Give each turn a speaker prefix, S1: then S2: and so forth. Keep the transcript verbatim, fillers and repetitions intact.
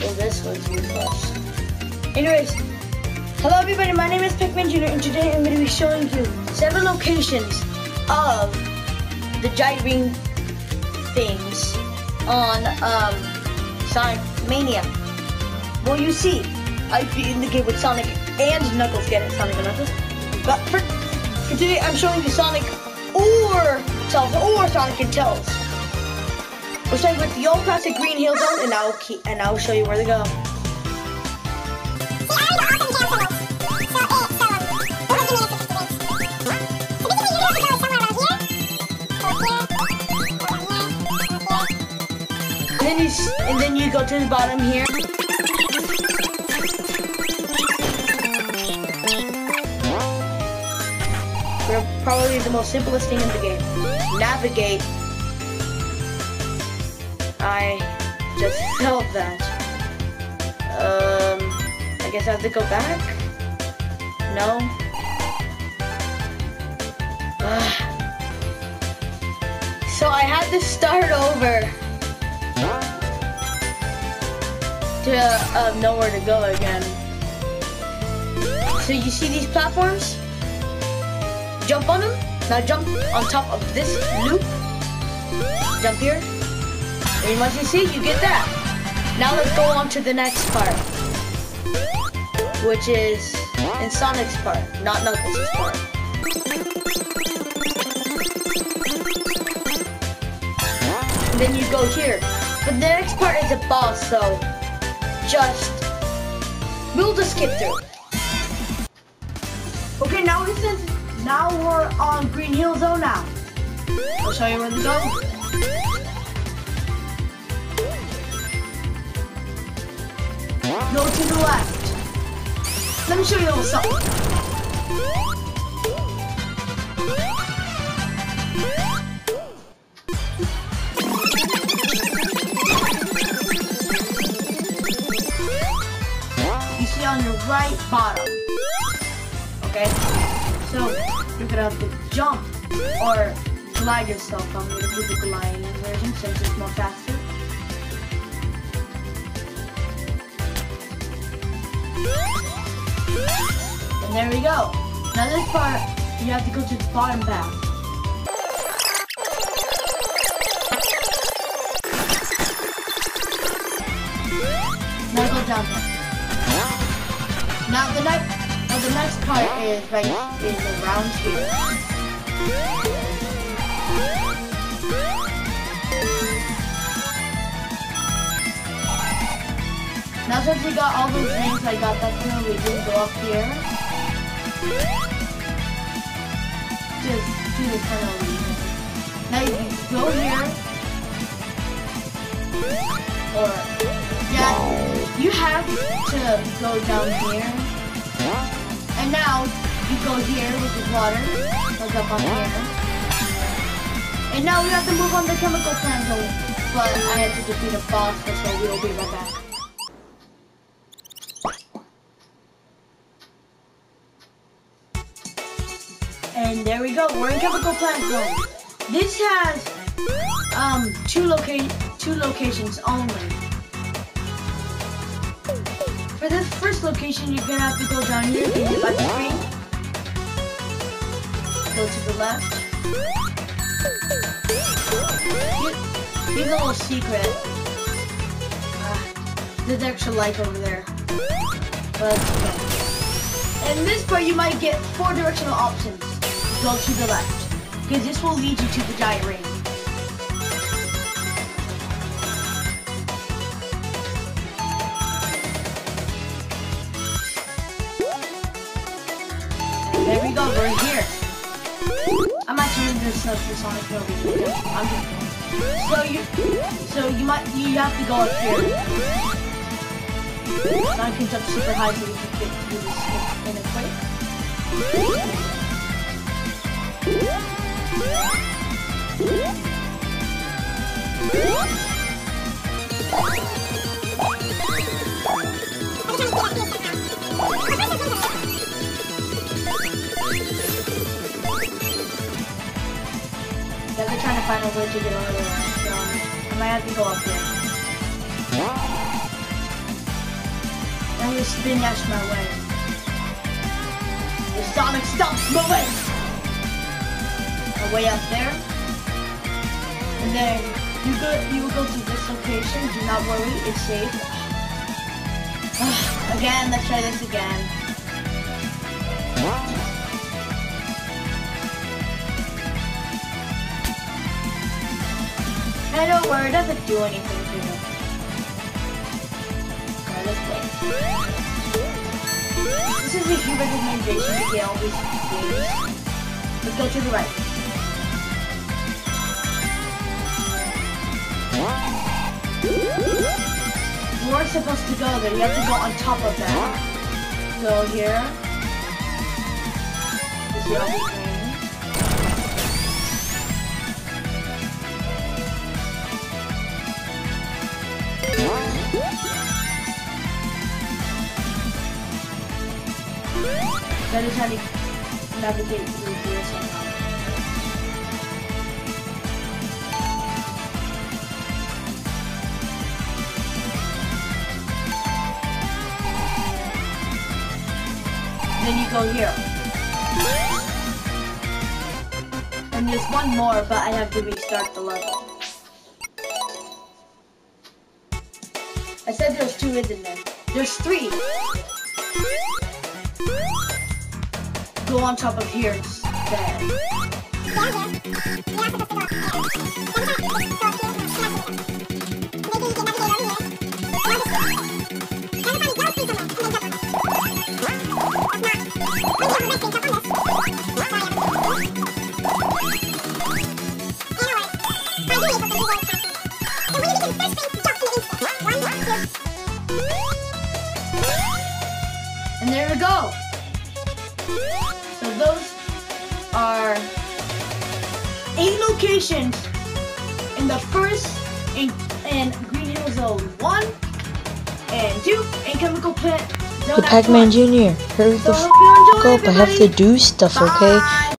S1: Well, this one's your plus. Anyways, hello everybody, my name is Pikmin Junior and today I'm going to be showing you seven locations of the gyring things on um, Sonic Mania. Well, you see, I've beaten the game with Sonic and Knuckles. Get it, Sonic and Knuckles. But for, for today, I'm showing you Sonic or Tails or Sonic and Tails. We're starting with the old classic Green Hill Zone, and I'll keep and I'll show you where to go. And then you and then you go to the bottom here. We're probably the most simplest thing in the game. Navigate. I just felt that. Um, I guess I have to go back? No? Ugh. So I had to start over to uh, know where to go again. So you see these platforms? Jump on them. Now jump on top of this loop. Jump here. And once you see, you get that. Now let's go on to the next part, which is in Sonic's part, not Knuckles' part. And then you go here. But the next part is a boss, so just we'll just skip through. Okay, now we since now we're on Green Hill Zone now. I'll show you where to go. Go to the left. Let me show you a little something. You see on your right bottom. Okay? So, you're gonna have to jump or glide yourself. I'm gonna do the gliding version since it's more faster. And there we go. Now this part, you have to go to the bottom path. Now go down there. Now the next, now the next part is right is around here. Now since we got all those rings, I got that thing, we can go up here. Just do the tunnel. Now you can go here. Or, yeah, you have to go down here. And now, you go here with the water. Goes up on here. And now we have to move on the chemical plant zone. But I have to defeat a boss, so we'll be right back. And there we go, we're in Chemical Plant Zone. This has um, two, loca two locations only. For this first location, you're gonna have to go down here, get hit by the screen. Go to the left. Here's a little secret. Uh, there's extra life over there. But let's go. In this part, you might get four directional options. Go to the left, because this will lead you to the giant ring. And there we go, we're here. I'm actually in this stuff for Sonic movie. I'm just, so you, so you might, you have to go up here. Sonic can jump super high so you can get through this in a quick. Yeah, they're trying to find a way to get over there, so I might have to go up here. I'm gonna spin dash my way. The Sonic stops moving! My way up there. And then you go you will go to this location. Do not worry, it's safe. Again, let's try this again. I don't worry, it doesn't do anything to me. Alright, let's play. This is a huge recommendation to get all these games. Let's go to the right. You weren't supposed to go there, you have to go on top of that. Go here. You see all these things. That is how to navigate through here somehow. Then you go here. And there's one more, but I have to restart the level. I said there's two, isn't there? There's three. Go on top of here instead. And there we go. So those are eight locations in the first in, in Green Hill Zone one and two and Chemical Plant Zone.
S2: Hey, Pac-Man Junior, hurry the
S1: So
S2: f
S1: hope you enjoy,
S2: up. I have to
S1: everybody.
S2: do stuff, okay?
S1: Bye.